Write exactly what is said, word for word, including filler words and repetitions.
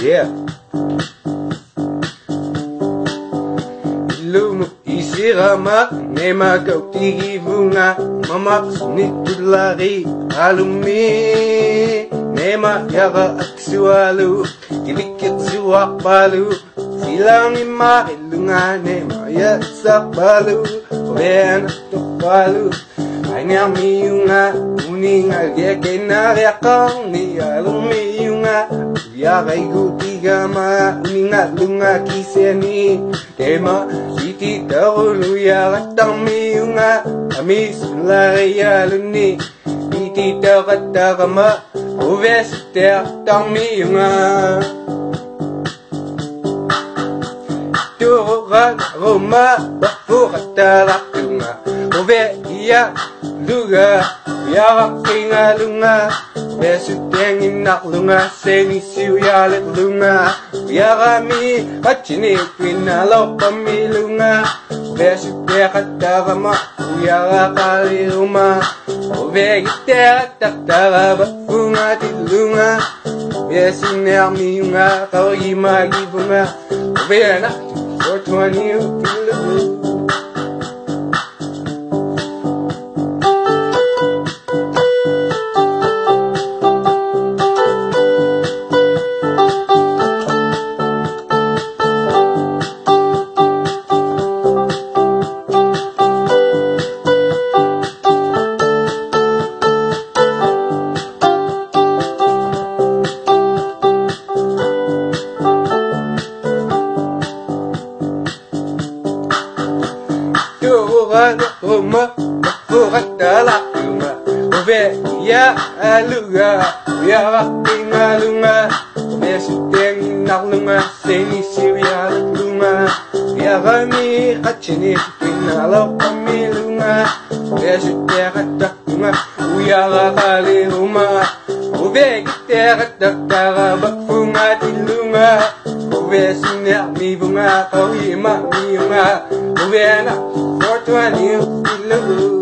yeah. Ilum isirama nema kautigi bunga mama sunitulari alumi nema yaga aksualu kilikit suakbalu silang ima ilunga nema yasakbalu ven tukbalu anyang miyunga uninga gekena yakang ni alumiyunga yagai gutiga ma uninga lunga kiseni tema iti taulu yagatang miyunga amis laya luni iti tagatagama uves teatang miyunga turan roma bakuratalaktunga uve iya luga yagakinga lunga Besutengin nak lunga seni siuyalit lunga Yagami kachini pinalo pamilunga Besute katagama uyaga kali ruma Ubegite taktara bakunga tilunga Besine amiyunga kau imagi bunga Ubena four twenty utilu Roma, Buratala, Ove, Ya, Aluga, Yarakinga Lunga, Besuteng Nalunga, Seni Siria Lunga, Yarami, Hachini, Pinalo, Pamilunga, Besutera Lunga, Uyara Kali Ruma, Ove, Gitera Takara, Bakunga Tilunga, Ove, Sinia, Mibunga, Kawima, Miunga, Uvena. four twenty,